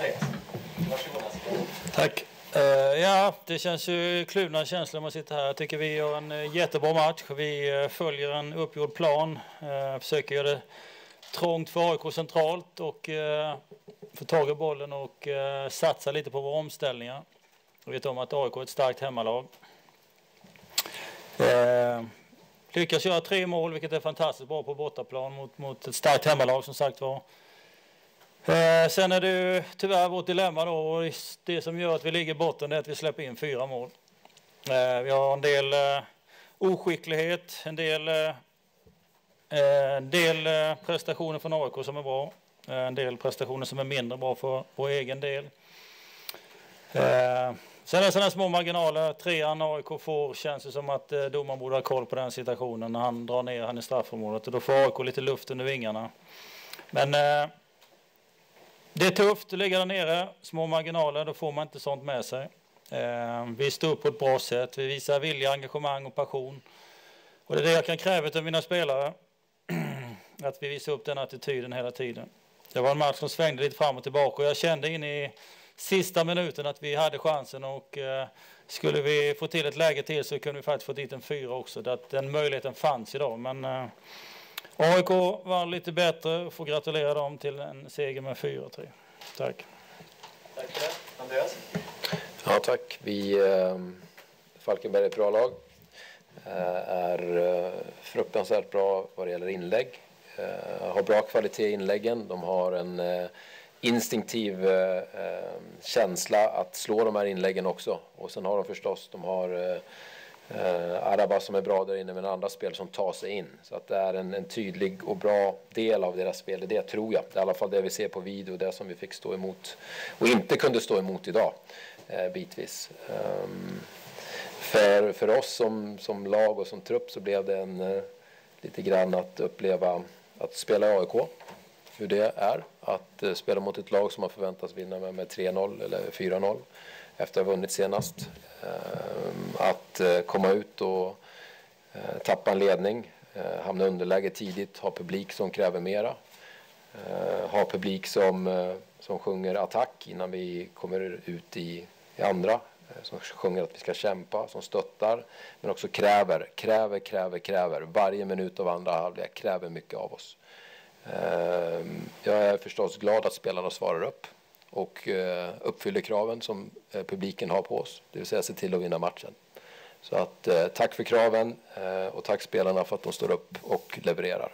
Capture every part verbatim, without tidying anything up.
Andreas. Varsågod. Tack. Uh, ja, det känns ju kluvna känslor när man sitter här. Jag tycker vi gör en uh, jättebra match. Vi uh, följer en uppgjord plan. Uh, försöker göra det trångt för A I K centralt och uh, få tag i bollen och uh, satsa lite på våra omställningar. Vi vet om att A I K är ett starkt hemmalag. Uh, lyckas göra tre mål, vilket är fantastiskt bra på bortaplan mot, mot ett starkt hemmalag som sagt var. Eh, sen är det ju tyvärr vårt dilemma då, och det som gör att vi ligger i botten är att vi släpper in fyra mål. Eh, vi har en del eh, oskicklighet, en del, eh, en del eh, prestationer från A I K som är bra, eh, en del prestationer som är mindre bra för vår egen del. Eh, sen är det sådana små marginaler, trean A I K får känns det som att eh, domaren borde ha koll på den situationen när han drar ner han i straffområdet, och då får A I K lite luft under vingarna. Men eh, det är tufft att ligga där nere, små marginaler, då får man inte sånt med sig. Eh, vi står upp på ett bra sätt, vi visar vilja, engagemang och passion. Och det är det jag kan kräva av mina spelare, att vi visar upp den attityden hela tiden. Det var en match som svängde lite fram och tillbaka, och jag kände in i sista minuten att vi hade chansen, och eh, skulle vi få till ett läge till så kunde vi faktiskt få dit en fyra också. Att den möjligheten fanns idag, men eh, A I K var lite bättre och får gratulera dem till en seger med fyra tre. Tack. Tack för det. Andreas? Ja, tack. Vi, eh, Falkenberg är ett bra lag. Eh, är eh, fruktansvärt bra vad det gäller inlägg. Eh, har bra kvalitet i inläggen. De har en eh, instinktiv eh, känsla att slå de här inläggen också. Och sen har de förstås, de har eh, Uh, Araba som är bra där inne, med andra spel som tar sig in. Så att det är en, en tydlig och bra del av deras spel. Det tror jag. Det är i alla fall det vi ser på video, det som vi fick stå emot och inte kunde stå emot idag uh, bitvis. Um, för, för oss som, som lag och som trupp så blev det en, uh, lite grann att uppleva att spela i A I K. Hur det är att uh, spela mot ett lag som man förväntas vinna med, med tre noll eller fyra noll efter att ha vunnit senast. Att komma ut och tappa en ledning, hamna underläge tidigt, ha publik som kräver mera, ha publik som, som sjunger attack innan vi kommer ut i, i andra, som sjunger att vi ska kämpa, som stöttar, men också kräver, kräver, kräver, kräver. Varje minut av andra halvlek kräver mycket av oss. Jag är förstås glad att spelarna svarar upp och eh, uppfyller kraven som eh, publiken har på oss, det vill säga se till att vinna matchen. Så att eh, tack för kraven eh, och tack spelarna för att de står upp och levererar.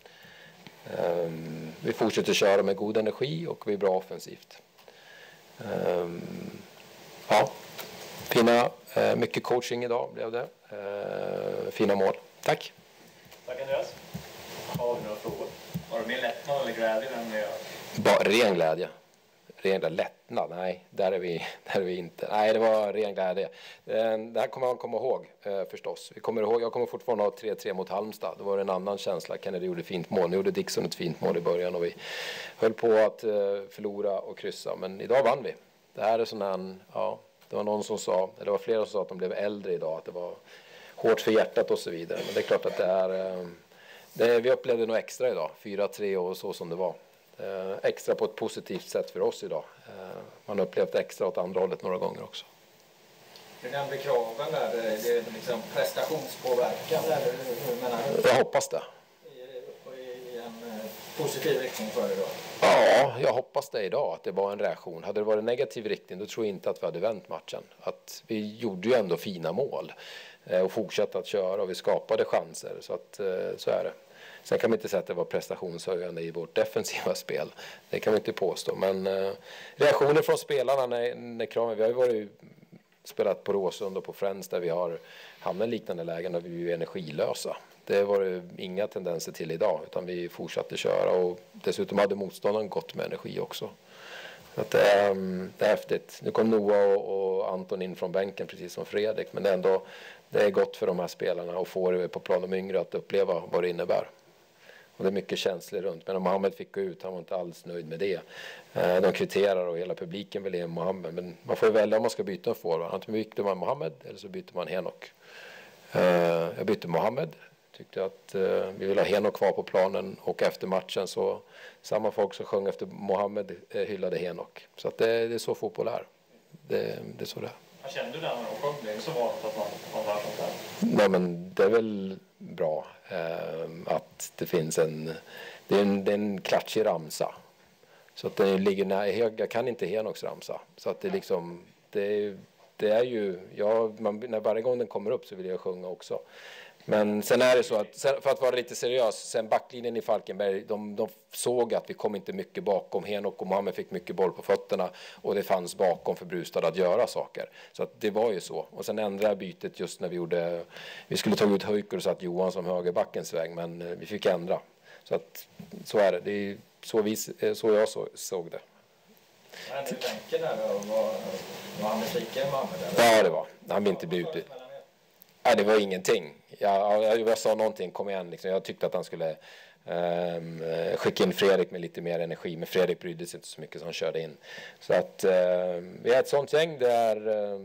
Eh, vi fortsätter köra med god energi och vi är bra offensivt. Eh, ja, fina, eh, mycket coaching idag blev det. Eh, fina mål. Tack. Tack Andreas. Har du några frågor? Har du mer lättnad eller glädje än jag? Bara ren glädje. Ren lättnad, nej, där är, vi, där är vi inte. Nej, det var ren glädje. Det här kommer man komma ihåg eh, förstås. Vi kommer ihåg, jag kommer fortfarande ha tre tre mot Halmstad. Det var en annan känsla. Kennedy gjorde fint mål. Nu gjorde Dixon ett fint mål i början och vi höll på att eh, förlora och kryssa. Men idag vann vi. Det här är sån här, ja, det var någon som sa, eller det var flera som sa att de blev äldre idag. Att det var hårt för hjärtat och så vidare. Men det är klart att det är, eh, det, vi upplevde nog extra idag. fyra tre och så som det var. Eh, extra på ett positivt sätt för oss idag. Eh, man har upplevt extra åt andra hållet några gånger också. Du nämnde kraven där, det är liksom prestationspåverkan eller hur menar du? Jag hoppas det. I, i en positiv riktning för idag? Ja, jag hoppas det idag, att det var en reaktion. Hade det varit en negativ riktning, då tror jag inte att vi hade vänt matchen. Att vi gjorde ju ändå fina mål eh, och fortsatte att köra och vi skapade chanser, så att eh, så är det. Sen kan man inte säga att det var prestationshöjande i vårt defensiva spel. Det kan vi inte påstå. Men eh, reaktioner från spelarna när, när kraven... Vi har ju varit, spelat på Råsund och på Friends där vi har hamnat i liknande lägen och vi är energilösa. Det var det inga tendenser till idag, utan vi fortsatte köra och dessutom hade motståndaren gått med energi också. Så att, eh, det är häftigt. Nu kom Noah och, och Anton in från bänken precis som Fredrik, men det är ändå det är gott för de här spelarna och får på plan de yngre att uppleva vad det innebär. Och det är mycket känslor runt. Men om Mohammed fick gå ut, han var inte alls nöjd med det. Eh, de kriterar och hela publiken vill ge Mohammed. Men man får välja om man ska byta en forward. Antingen byter man Mohammed eller så byter man Henok. Eh, jag bytte Mohammed. tyckte att eh, vi ville ha Henok kvar på planen, och efter matchen så samma folk som sjöng efter Mohammed eh, hyllade Henok. Så att det, det är så fotboll är. Det, det är så det är. Vad kände du där när de sjöng? Det är så vanligt att man, man hör sånt där. Nej, men det är väl bra eh, att det finns en, det är en, det är en klatschig ramsa. Så att det ligger nära, jag kan inte Henoks ramsa. Så att det liksom, det är, det är ju, ja, man, när varje gång den kommer upp så vill jag sjunga också. Men sen är det så att, för att vara lite seriös, sen backlinjen i Falkenberg, de, de såg att vi kom inte mycket bakom. Henok och Mohammed fick mycket boll på fötterna, och det fanns bakom för Brustad att göra saker. Så att det var ju så. Och sen ändrade bytet just när vi gjorde, vi skulle ta ut Höjker och satt Johan som högerbackens väg, men vi fick ändra. Så att så är det. Det är så, vi, så jag så, såg det. Men du tänker där då, var, var han besviken med Mohammed? Ja, det var. Han vill inte bli ute. Nej, det var ingenting. Jag, jag, jag sa någonting, kom igen. Liksom. Jag tyckte att han skulle um, skicka in Fredrik med lite mer energi. Men Fredrik brydde sig inte så mycket så han körde in. Så att uh, vi är ett sånt gäng. Det är uh,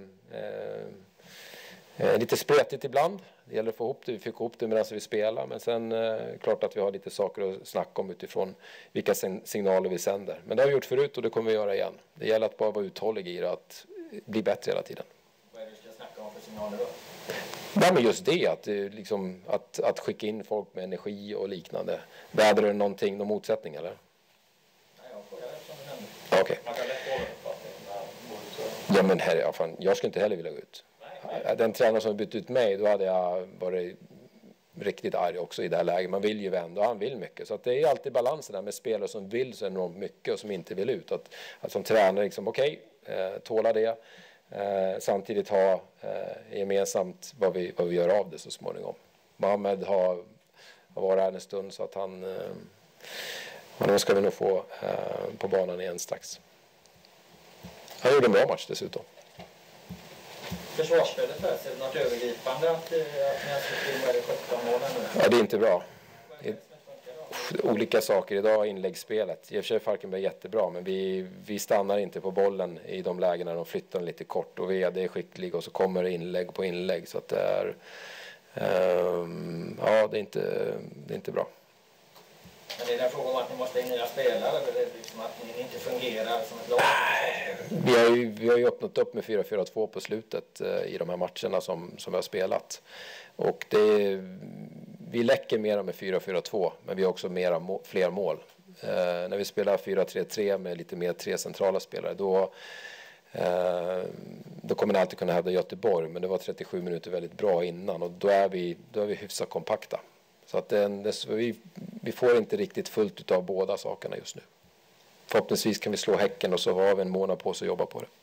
uh, lite spretigt ibland. Det gäller att få ihop det. Vi fick ihop det medan vi spelar. Men sen uh, klart att vi har lite saker att snacka om utifrån vilka signaler vi sänder. Men det har vi gjort förut och det kommer vi göra igen. Det gäller att bara vara uthållig i det. Att bli bättre hela tiden. Vad är det du ska snacka om för signaler då? Nej, men just det, att, liksom, att, att skicka in folk med energi och liknande. Vädrar det någonting, någon motsättning eller? Nej, jag frågar det som du nämnde. Ja, okej. Man kan lätt få den uppfattningen. Ja, men här, ja, fan, jag skulle inte heller vilja gå ut. Nej, nej. Den tränare som bytt ut mig, då hade jag varit riktigt arg också i det här läget. Man vill ju vända och han vill mycket. Så att det är alltid balansen där med spelare som vill så enormt mycket och som inte vill ut. Att, att som tränare, liksom, okej, okay, eh, tåla det. Eh, samtidigt ha eh, gemensamt vad vi, vad vi gör av det så småningom. Mohammed har, har varit här en stund så att han eh, men då ska vi nog få eh, på banan igen strax. Han gjorde en bra match dessutom. Försvarsspelet där, ser du något övergripande att, att ni har släppt in med sjutton målen nu? Ja, det är inte bra. Vad är det som inte funkar då? Olika saker idag, inläggsspelet. I och för sig Falkenberg är jättebra, men vi, vi stannar inte på bollen i de lägena. De flyttar lite kort och V D är skicklig och så kommer det inlägg på inlägg. Så att det är, um, ja, det är, inte, det är inte bra. Men det är en fråga om att ni måste in nya spelare, eller är det liksom att ni inte fungerar som ett lag? Vi har ju, vi har ju öppnat upp med fyra fyra två på slutet eh, i de här matcherna som, som vi har spelat. Och det, vi läcker mera med fyra fyra två, men vi har också mera må, fler mål. Eh, när vi spelar fyra tre tre med lite mer tre centrala spelare, då, eh, då kommer ni alltid kunna hävda Göteborg, men det var trettiosju minuter väldigt bra innan och då är vi, då är vi hyfsat kompakta. Så att det, det, vi, vi får inte riktigt fullt av båda sakerna just nu. Förhoppningsvis kan vi slå Häcken och så har vi en månad på oss att jobba på det.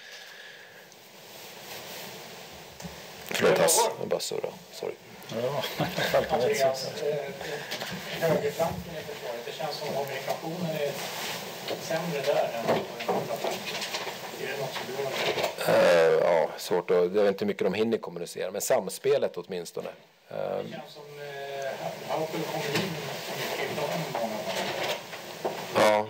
Förlåt Hass, jag bara surrar. Sorry. Ja, Andreas, högerflanken i försvaret, det känns som kommunikationen är sämre där än på den andra flanken. Är det något som du har med? Uh, ja, svårt att, jag vet inte hur mycket de hinner kommunicera, men samspelet åtminstone. Uh, Det känns som uh, Haupel kommer in så mycket i planen många gånger. ja.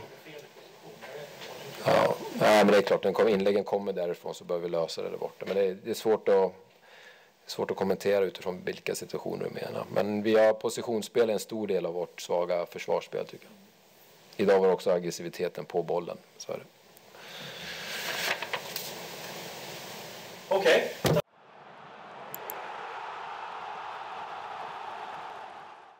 Ja, ja, men det är klart, den kom, inläggen kommer därifrån så bör vi lösa det där borta. Men det är, det är svårt att svårt att kommentera utifrån vilka situationer vi menar. Men vi har positionsspel en stor del av vårt svaga försvarsspel tycker jag. Idag var också aggressiviteten på bollen. Så är det. Okej.